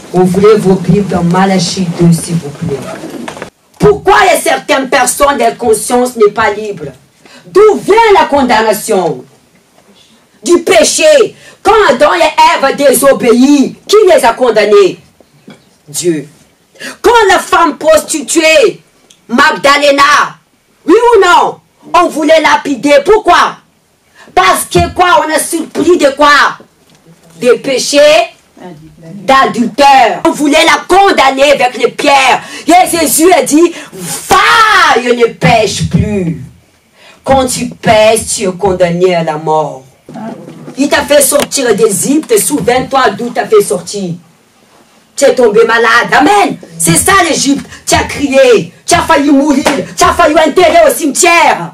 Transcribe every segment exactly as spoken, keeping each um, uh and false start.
Ouvrez vos Bibles dans Malachie deux, s'il vous plaît. Pourquoi il y a certaines personnes, leur conscience n'est pas libre? D'où vient la condamnation? Du péché. Quand Adam et Ève désobéissent, qui les a condamnés? Dieu. Quand la femme prostituée, Magdalena, oui ou non, on voulait lapider. Pourquoi? Parce que quoi? On a surpris de quoi? Des péchés d'adultère. On voulait la condamner avec les pierres. Et Jésus a dit, va, je ne pêche plus. Quand tu pêches, tu es condamné à la mort. Il t'a fait sortir d'Égypte, souviens-toi d'où t'as fait sortir. Tu es tombé malade. Amen. C'est ça l'Égypte. Tu as crié, tu as failli mourir, tu as failli enterrer au cimetière.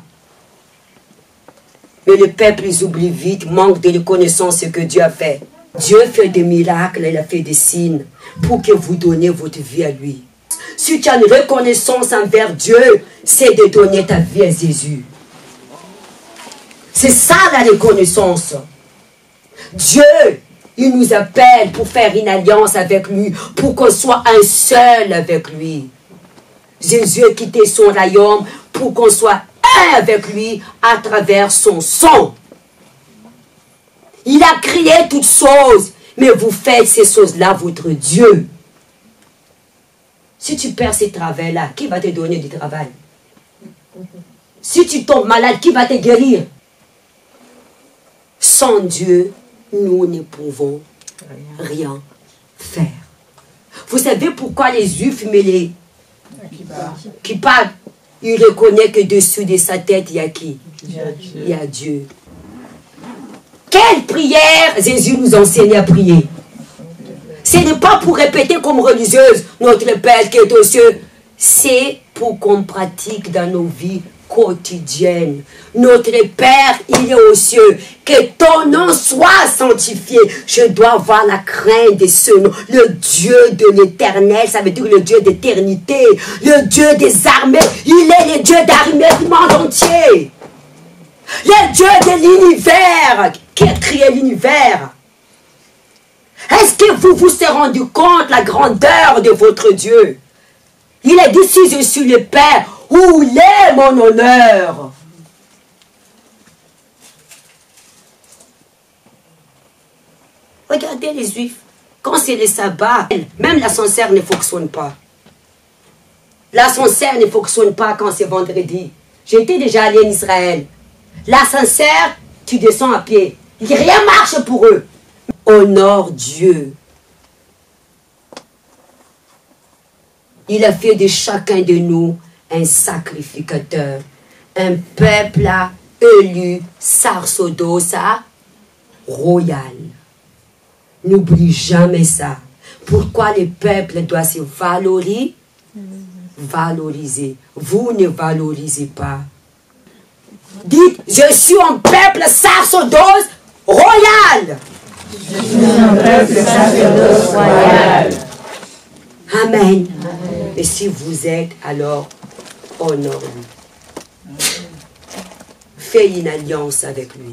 Mais le peuple, ils oublient vite, manque de reconnaissance ce que Dieu a fait. Dieu fait des miracles, il a fait des signes pour que vous donnez votre vie à lui. Si tu as une reconnaissance envers Dieu, c'est de donner ta vie à Jésus. C'est ça la reconnaissance. Dieu, il nous appelle pour faire une alliance avec lui, pour qu'on soit un seul avec lui. Jésus a quitté son royaume pour qu'on soit un avec lui à travers son sang. Il a créé toutes choses, mais vous faites ces choses-là votre Dieu. Si tu perds ces travails-là, qui va te donner du travail? Si tu tombes malade, qui va te guérir? Sans Dieu, nous ne pouvons rien faire. Vous savez pourquoi les Juifs, mais les qui parlent, ils reconnaissent que dessus de sa tête, il y a qui? Il y a Dieu. Quelle prière Jésus nous enseigne à prier? Ce n'est pas pour répéter comme religieuse, notre Père qui est aux cieux. C'est pour qu'on pratique dans nos vies quotidiennes. Notre Père, il est aux cieux. Que ton nom soit sanctifié. Je dois avoir la crainte de ce nom. Le Dieu de l'éternel, ça veut dire le Dieu d'éternité. Le Dieu des armées. Il est le Dieu d'armée du monde entier. Le Dieu de l'univers. Qui a créé l'univers? Est-ce que vous vous êtes rendu compte la grandeur de votre Dieu? Il a dit, si je suis le Père, où est mon honneur? Regardez les Juifs. Quand c'est le sabbat, même l'ascenseur ne fonctionne pas. L'ascenseur ne fonctionne pas quand c'est vendredi. J'ai été déjà allé en Israël. L'ascenseur, tu descends à pied. Rien marche pour eux. Honore Dieu. Il a fait de chacun de nous un sacrificateur, un peuple élu, sarsodosa, royal. N'oublie jamais ça. Pourquoi le peuple doit se valoriser? Valoriser. Vous ne valorisez pas. Dites, je suis un peuple sarsodos royal. Je suis un peuple sarsodos royal. Amen. Amen. Et si vous êtes, alors, honore-lui. Fais une alliance avec lui.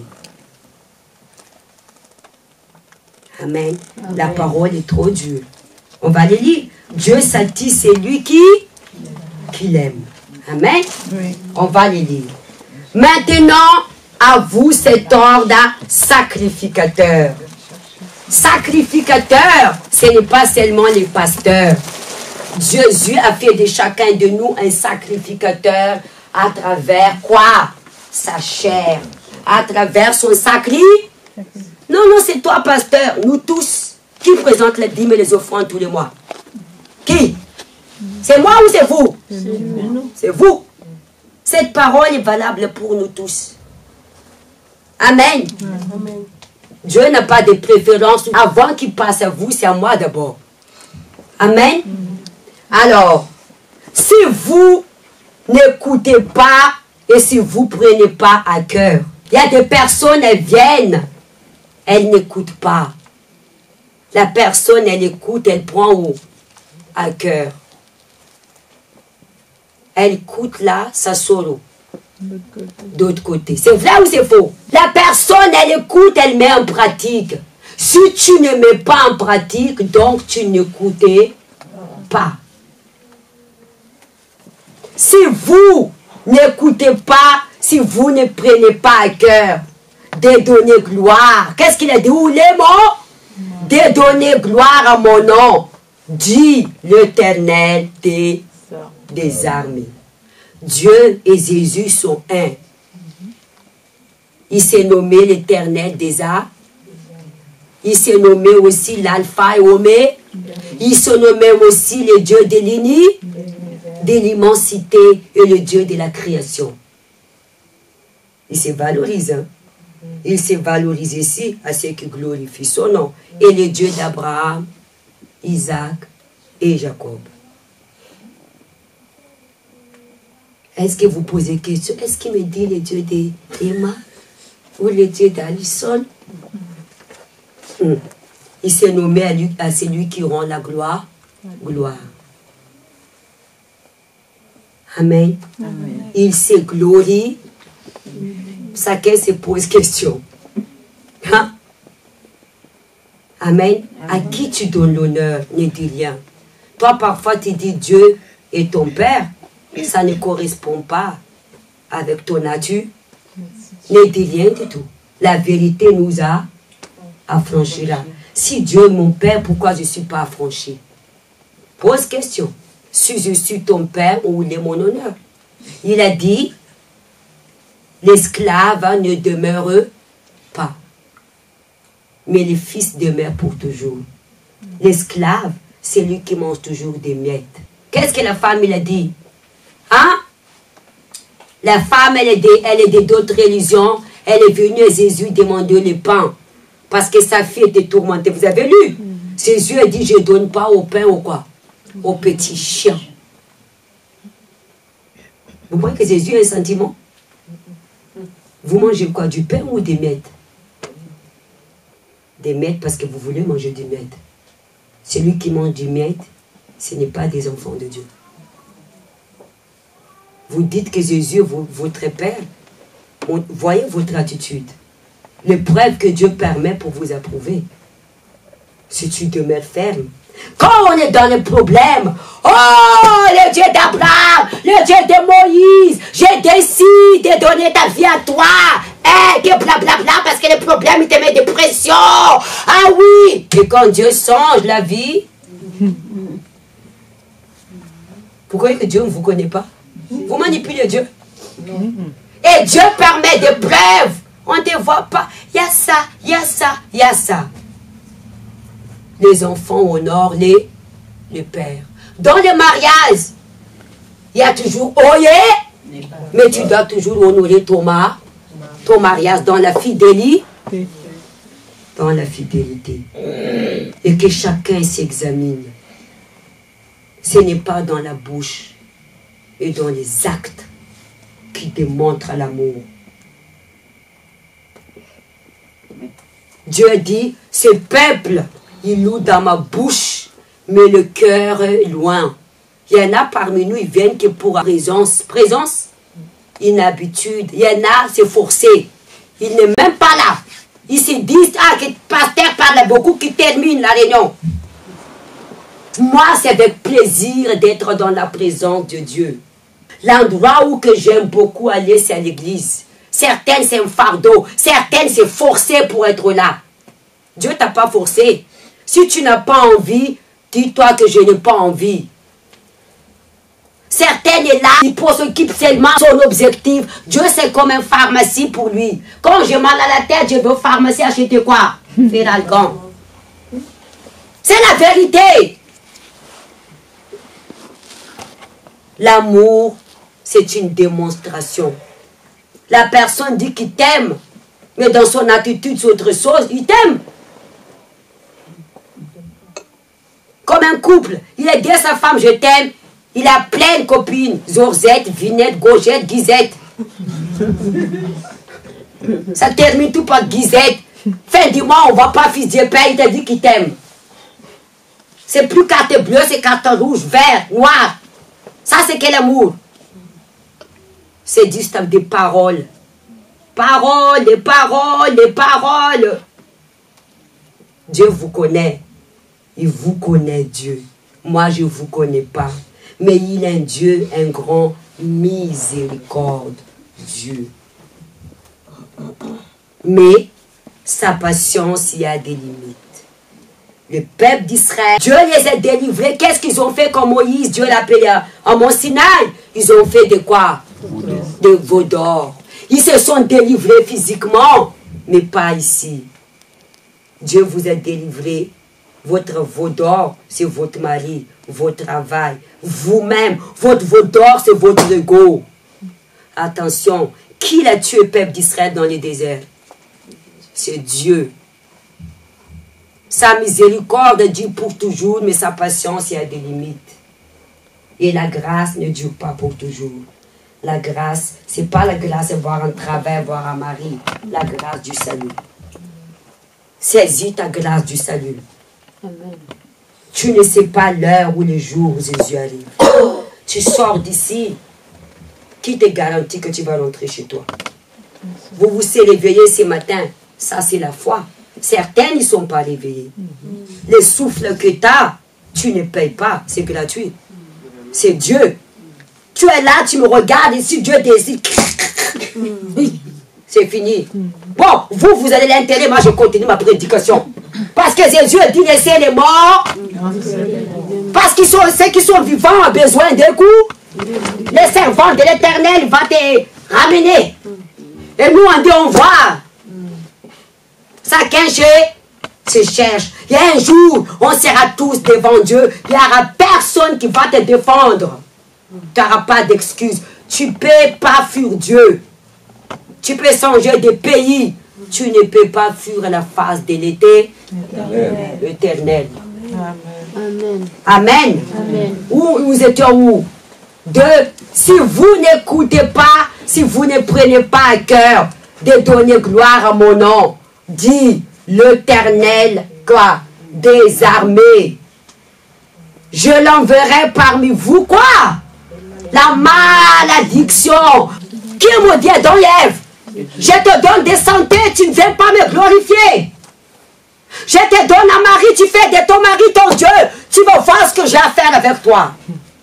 Amen. Amen. La parole est trop dure. On va le lire. Dieu satisfait celui qui, qui l'aime. Amen. Oui. On va le lire. Maintenant, à vous cet ordre sacrificateur. Sacrificateur, ce n'est pas seulement les pasteurs. Jésus a fait de chacun de nous un sacrificateur à travers quoi? Sa chair. À travers son sacri. Non, non, c'est toi, pasteur. Nous tous. Qui présente les dîmes et les offrandes tous les mois? Qui? C'est moi ou c'est vous? C'est vous. Cette parole est valable pour nous tous. Amen. Amen. Dieu n'a pas de préférence. Avant qu'il passe à vous, c'est à moi d'abord. Amen. Alors, si vous n'écoutez pas et si vous ne prenez pas à cœur, il y a des personnes, elles viennent, elles n'écoutent pas. La personne, elle écoute, elle prend où? À cœur. Elle écoute là, ça sort où? D'autre côté. C'est vrai ou c'est faux? La personne, elle écoute, elle met en pratique. Si tu ne mets pas en pratique, donc tu n'écoutes pas. Si vous n'écoutez pas, si vous ne prenez pas à cœur de donner gloire, qu'est-ce qu'il a dit? Où les mots? De donner gloire à mon nom, dit l'Éternel des, des armées. Dieu et Jésus sont un. Il s'est nommé l'Éternel des armées. Il s'est nommé aussi l'Alpha et Oméga. Il se nommait aussi le Dieu de l'unité, de l'immensité et le Dieu de la création. Il se valorise. Hein? Il se valorise ici à ceux qui glorifient son nom. Et le Dieu d'Abraham, Isaac et Jacob. Est-ce que vous posez question? Est-ce qu'il me dit le Dieu d'Emma ou le Dieu d'Alison? Hum. Il s'est nommé à, lui, à celui qui rend la gloire. Gloire. Amen. Amen. Il se glorie. Chacun se pose question. Hein? Amen. Amen. À qui tu donnes l'honneur? Ne dis rien. Toi, parfois, tu dis Dieu est ton Père. Ça ne correspond pas avec ton nature. Ne dis rien du tout. La vérité nous a affranchis là. Si Dieu est mon Père, pourquoi je ne suis pas affranchi? Pose question. Si je suis ton Père, où il est mon honneur? Il a dit, l'esclave ne demeure pas, mais le fils demeure pour toujours. L'esclave, c'est lui qui mange toujours des miettes. Qu'est-ce que la femme, il a dit? Hein? La femme, elle est de, elle est d'autres religions. Elle est venue à Jésus demander le pain. Parce que sa fille était tourmentée. Vous avez lu? Mm-hmm. Jésus a dit, je ne donne pas au pain au quoi? Aux petits chiens. Vous voyez que Jésus a un sentiment? Vous mangez quoi? Du pain ou des miettes? Des miettes parce que vous voulez manger des miettes. Celui qui mange du miette, ce n'est pas des enfants de Dieu. Vous dites que Jésus est votre Père. Voyez votre attitude. L'épreuve que Dieu permet pour vous approuver. Si tu demeures ferme. Quand on est dans le problème, oh, le Dieu d'Abraham, le Dieu de Moïse, je décide de donner ta vie à toi. Eh, que blablabla, parce que le problème, il te met des pressions. Ah oui. Et quand Dieu change la vie, vous croyez que Dieu ne vous connaît pas? Vous manipulez Dieu. Et Dieu permet des preuves. On ne voit pas. Il y a ça, il y a ça, il y a ça. Les enfants honorent les, les pères. Dans le mariage, il y a toujours oyé, mais tu dois toujours honorer ton, mar, ton mariage dans la fidélité. Dans la fidélité. Et que chacun s'examine. Ce n'est pas dans la bouche et dans les actes qui démontrent l'amour. Dieu dit, ce peuple, il loue dans ma bouche, mais le cœur est loin. Il y en a parmi nous, ils viennent que pour présence, présence, inhabitude. Il y en a, c'est forcé. Il n'est même pas là. Ils se disent, ah, que le pasteur parle beaucoup, qui termine la réunion. Moi, c'est avec plaisir d'être dans la présence de Dieu. L'endroit où que j'aime beaucoup aller, c'est à l'église. Certaines, c'est un fardeau. Certaines, c'est forcé pour être là. Dieu ne t'a pas forcé. Si tu n'as pas envie, dis-toi que je n'ai pas envie. Certaines est là, il s'occupe seulement de son objectif. Dieu, c'est comme une pharmacie pour lui. Quand j'ai mal à la tête, je vais au pharmacie acheter quoi? Feralgan. C'est la vérité. L'amour, c'est une démonstration. La personne dit qu'il t'aime, mais dans son attitude, c'est autre chose. Il t'aime. Comme un couple, il a dit à sa femme, je t'aime. Il a plein de copines. Zorzette, Vinette, Gauchette, Guisette. Ça termine tout par Guisette. Fin du mois, on ne voit pas fils Dieu Père, il t'a dit qu'il t'aime. C'est plus carte bleue, c'est carte rouge, vert, noir. Ça, c'est quel amour? C'est juste des paroles. Paroles, des paroles, des paroles. Dieu vous connaît. Il vous connaît, Dieu. Moi, je ne vous connais pas. Mais il est un Dieu, un grand miséricorde, Dieu. Mais sa patience, il y a des limites. Le peuple d'Israël, Dieu les a délivrés. Qu'est-ce qu'ils ont fait comme Moïse? Dieu l'a appelé en Mont Sinaï. Ils ont fait de quoi? De veau d'or. Ils se sont délivrés physiquement, mais pas ici. Dieu vous a délivré. Votre veau d'or, c'est votre mari, votre travail. Vous-même, votre veau d'or, c'est votre ego. Attention, qui a tué le peuple d'Israël dans le désert? C'est Dieu. Sa miséricorde dure pour toujours, mais sa patience, il y a des limites. Et la grâce ne dure pas pour toujours. La grâce, ce n'est pas la grâce de voir un travail, voir un mari. La grâce du salut. Saisis ta grâce du salut. Amen. Tu ne sais pas l'heure ou le jour où Jésus arrive. Oh, tu sors d'ici. Qui te garantit que tu vas rentrer chez toi? Vous vous êtes réveillés ce matin. Ça, c'est la foi. Certains ne sont pas réveillés. Mm-hmm. Le souffle que tu as, tu ne payes pas. C'est gratuit. C'est Dieu. Tu es là, tu me regardes, et si Dieu décide, mm-hmm. c'est fini. Mm-hmm. Bon, vous, vous allez l'intérêt, moi je continue ma prédication. Parce que Jésus a dit, laissez les morts. Mm-hmm. Parce que ceux qui sont vivants ont besoin d'un coup. Le servant de l'Éternel va te ramener. Et nous, on dit, on voit. Chacun se cherche. Il y a un jour, on sera tous devant Dieu. Il n'y aura personne qui va te défendre. Tu n'auras pas d'excuses. Tu ne peux pas fuir Dieu. Tu peux changer de pays. Tu ne peux pas fuir la face de l'été éternel. Amen. Amen. Amen. Où vous étiez où? Deux, si vous n'écoutez pas, si vous ne prenez pas à cœur de donner gloire à mon nom, dit l'Éternel, quoi? Des armées. Je l'enverrai parmi vous, quoi? La malédiction. Qui est maudit dans l'Ève? Je te donne des santé, tu ne viens pas me glorifier. Je te donne un mari, tu fais de ton mari ton Dieu. Tu vas voir ce que j'ai à faire avec toi.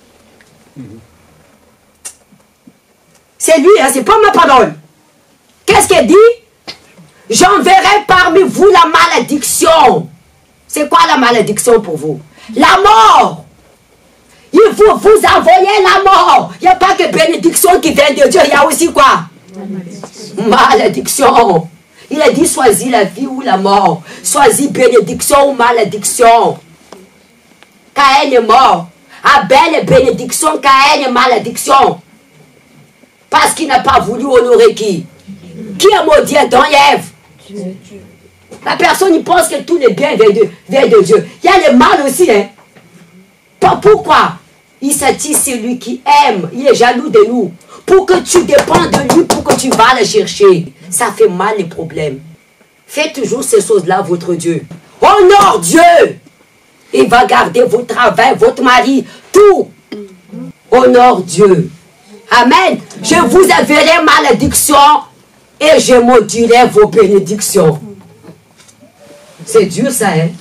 C'est lui, hein, c'est pas ma parole. Qu'est-ce qu'il dit? J'enverrai parmi vous la malédiction. C'est quoi la malédiction pour vous? La mort. Il faut vous envoyer la mort. Il n'y a pas que bénédiction qui vient de Dieu. Il y a aussi quoi? Malédiction. Malédiction. Il a dit choisis la vie ou la mort. Choisis bénédiction ou malédiction. Caïn est mort. Abel est bénédiction. Caïn est malédiction. Parce qu'il n'a pas voulu honorer qui? Qui est maudit dans Ève? La personne il pense que tout le bien vient de, vient de Dieu. Il y a le mal aussi. Hein? Pourquoi? Il s'attire celui qui aime. Il est jaloux de nous. Pour que tu dépendes de lui, pour que tu vas le chercher. Ça fait mal les problèmes. Faites toujours ces choses-là, votre Dieu. Honore Dieu. Il va garder votre travail, votre mari, tout. Honore Dieu. Amen. Je vous enverrai malédiction et je maudirai vos bénédictions. C'est dur ça, hein?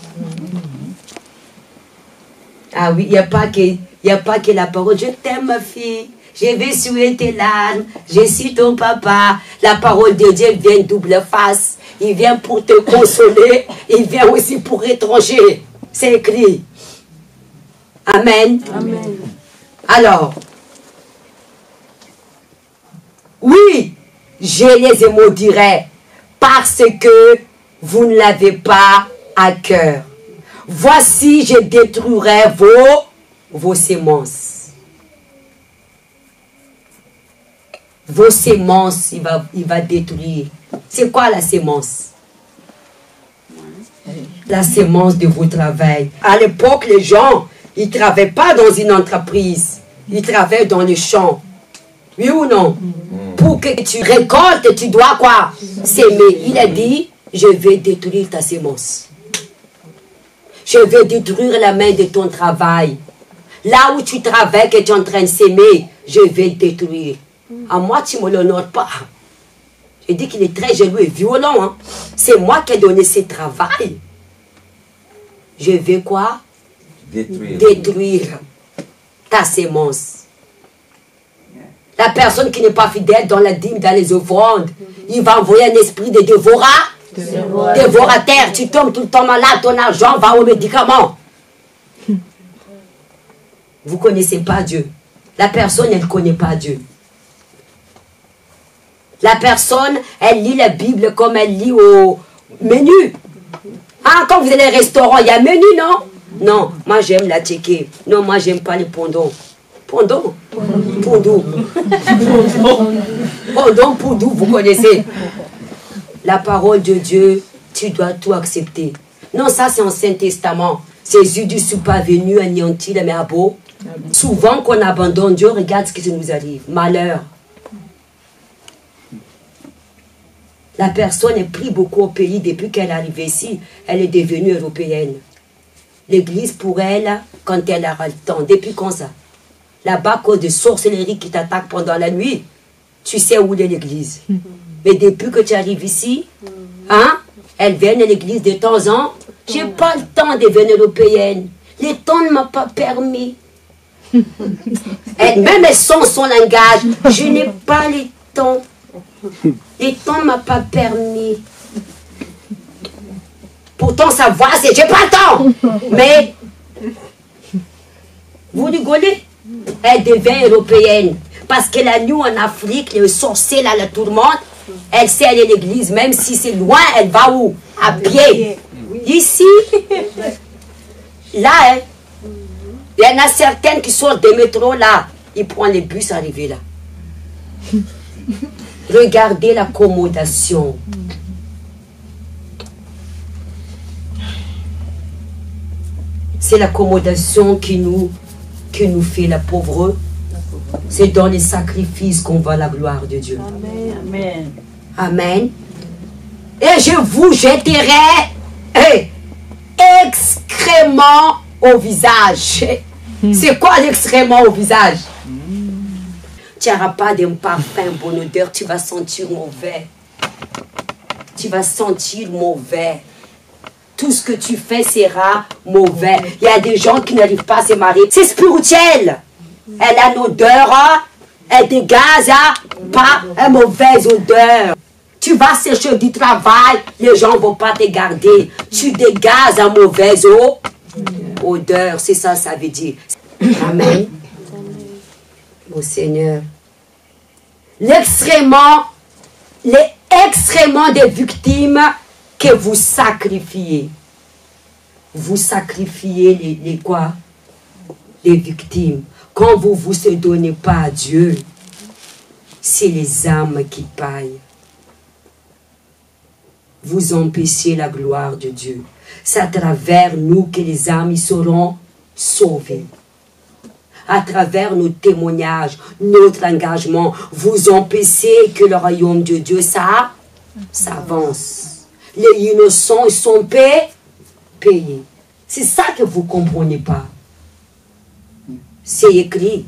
Ah oui, il n'y a pas que, il n'y a pas que la parole. Je t'aime ma fille. Je vais suer tes larmes. Je suis ton papa. La parole de Dieu vient double face. Il vient pour te consoler. Il vient aussi pour étranger. C'est écrit. Amen. Amen. Alors, oui, je les maudirai parce que vous ne l'avez pas à cœur. Voici, je détruirai vos, vos semences. Vos semences, il va, il va détruire. C'est quoi la semence? La semence de vos travail. À l'époque, les gens, ils ne travaillaient pas dans une entreprise. Ils travaillaient dans les champs. Oui ou non? Mm. Pour que tu récoltes, tu dois quoi? S'aimer. Il a dit, je vais détruire ta semence. Je vais détruire la main de ton travail. Là où tu travailles, que tu es en train de s'aimer, je vais détruire. À moi, tu ne me l'honores pas. Je dis qu'il est très jaloux et violent. Hein? C'est moi qui ai donné ce travail. je vais quoi? Détruire. Détruire ta sémence. La personne qui n'est pas fidèle dans la dîme, dans les offrandes, il va envoyer un esprit de dévora, dévorateur. Tu tombes tout le temps malade, ton argent va aux médicaments. Vous ne connaissez pas Dieu. La personne, elle ne connaît pas Dieu. La personne, elle lit la Bible comme elle lit au menu. Ah, quand vous allez au restaurant, il y a un menu, non? Non, moi j'aime la tchéké. Non, moi j'aime pas les pondons. Pondon? Pondou. Pondon, poudou, vous connaissez. La parole de Dieu, tu dois tout accepter. Non, ça c'est Ancien Testament. Jésus ne suis pas venu anéantir les merveilles. Souvent qu'on abandonne Dieu, regarde ce qui nous arrive. Malheur. La personne est pris beaucoup au pays depuis qu'elle est arrivée ici. Elle est devenue européenne. L'église pour elle, quand elle aura le temps. Depuis quand ça? Là-bas, à cause de sorcellerie qui t'attaquent pendant la nuit, tu sais où est l'église. Mais depuis que tu arrives ici, hein, elle vient à l'église de temps en temps. Je n'ai pas le temps de devenir européenne. Le temps ne m'a pas permis. Elle-même, elle sent son langage. Je n'ai pas le temps. Le temps ne m'a pas permis. Pourtant, sa voix, c'est « j'ai pas le temps ». Mais, vous rigolez? Elle devient européenne. Parce que la nuit en Afrique, le sorcier, là, la tourmente, elle sait aller à l'église. Même si c'est loin, elle va où? À pied. Ici, là, hein, il y en a certaines qui sortent des métros, là. Ils prennent les bus arrivés là. Regardez l'accommodation. C'est l'accommodation qui nous, qui nous fait la pauvreté. C'est dans les sacrifices qu'on voit la gloire de Dieu. Amen. Amen. Et je vous jetterai hey, excrément au visage. Mm. C'est quoi l'excrément au visage? Mm. Tu n'auras pas d'un parfum, bonne odeur, tu vas sentir mauvais. Tu vas sentir mauvais. Tout ce que tu fais sera mauvais. Il y a des gens qui n'arrivent pas à se marier. C'est spirituel. Elle a une odeur, elle dégage pas une mauvaise odeur. Tu vas chercher du travail, les gens ne vont pas te garder. Tu dégages une mauvaise odeur. C'est ça, ça veut dire. Amen. Mon Seigneur. L'extrêmement, les extrêmement des victimes que vous sacrifiez. Vous sacrifiez les, les quoi? Les victimes. Quand vous ne vous donnez pas à Dieu, c'est les âmes qui paillent. Vous empêchez la gloire de Dieu. C'est à travers nous que les âmes seront sauvées. À travers nos témoignages, notre engagement, vous empêchez que le royaume de Dieu ça s'avance. Les innocents ils sont payés. C'est ça que vous ne comprenez pas. C'est écrit.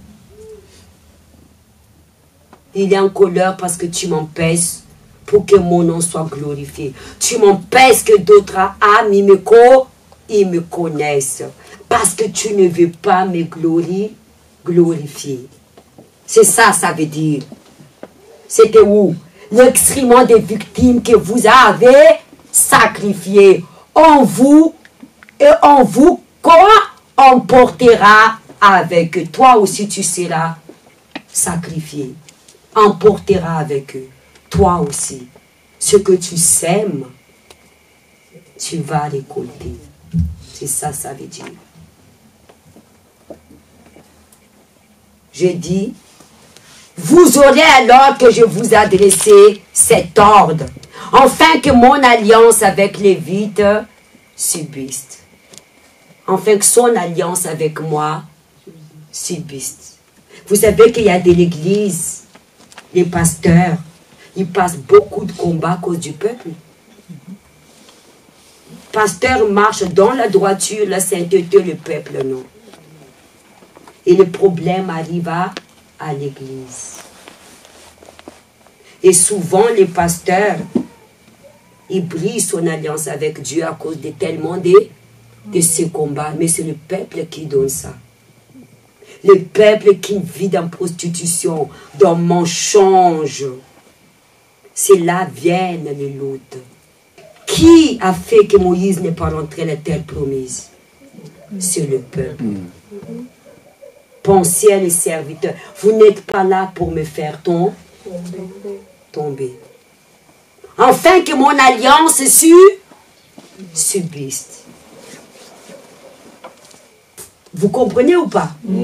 Il est en colère parce que tu m'empêches pour que mon nom soit glorifié. Tu m'empêches que d'autres âmes ils me, ils me connaissent. Parce que tu ne veux pas me glorifier. glorifier. C'est ça, ça veut dire. C'était où? L'extrêmement des victimes que vous avez sacrifiées. En vous, et en vous, quoi? On portera avec toi aussi, tu seras sacrifié. On portera avec eux. Toi aussi. Ce que tu sèmes, tu vas récolter. C'est ça, ça veut dire. J'ai dit, vous aurez alors que je vous adressé cet ordre, afin que mon alliance avec les Lévites subsiste. Afin que son alliance avec moi subsiste. Vous savez qu'il y a de l'église, les pasteurs, ils passent beaucoup de combats à cause du peuple. Pasteur marche dans la droiture, la sainteté, le peuple non. Et le problème arrive à, à l'église. Et souvent, les pasteurs, ils brisent son alliance avec Dieu à cause de tellement de de ce combat, mais c'est le peuple qui donne ça. Le peuple qui vit dans prostitution, dans mensonge. C'est là viennent les luttes. Qui a fait que Moïse n'est pas rentré à la terre promise? C'est le peuple. Pensez à les serviteurs. Vous n'êtes pas là pour me faire tom tomber. Enfin que mon alliance su subsiste. Vous comprenez ou pas? Mm.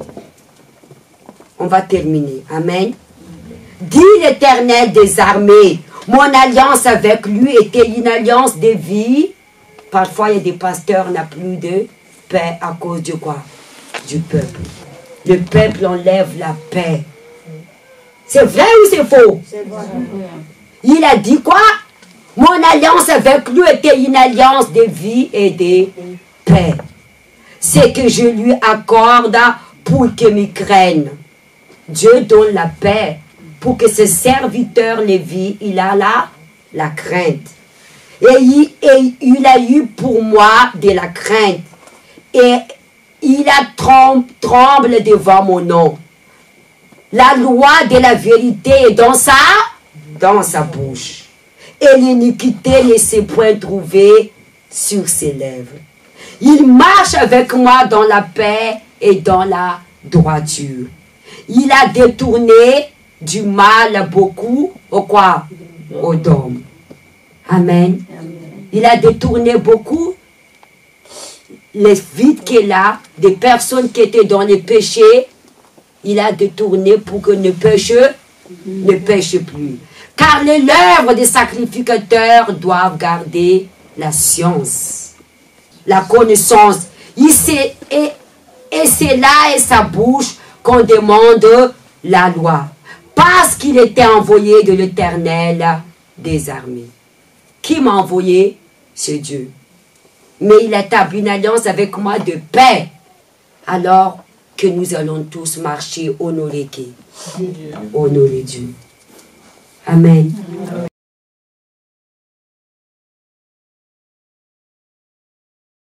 On va terminer. Amen. Dit l'Éternel des armées, mon alliance avec lui était une alliance de vie. Parfois, il y a des pasteurs qui n'ont plus de paix à cause de quoi? Du peuple. Le peuple enlève la paix. C'est vrai ou c'est faux? C'est vrai. Il a dit quoi? Mon alliance avec lui était une alliance de vie et de paix. C'est que je lui accorde pour qu'il me craigne. Dieu donne la paix pour que ses serviteurs les vivent. Il a la, la crainte. Et il, et il a eu pour moi de la crainte. Et il a tremble, tremble devant mon nom. La loi de la vérité est dans sa, dans sa bouche. Et l'iniquité ne s'est point trouvée sur ses lèvres. Il marche avec moi dans la paix et dans la droiture. Il a détourné du mal beaucoup au quoi? Au dôme. Amen. Il a détourné beaucoup les vides qu'il a, des personnes qui étaient dans les péchés. Il a détourné pour que ne pêche, ne pêche plus. Car les lèvres des sacrificateurs doivent garder la science, la connaissance. Il et et c'est là et sa bouche qu'on demande la loi. Parce qu'il était envoyé de l'Éternel des armées. Qui m'a envoyé? C'est Dieu. Mais il a établi une alliance avec moi de paix. Alors que nous allons tous marcher, honorer qui? Honorer Dieu. Amen.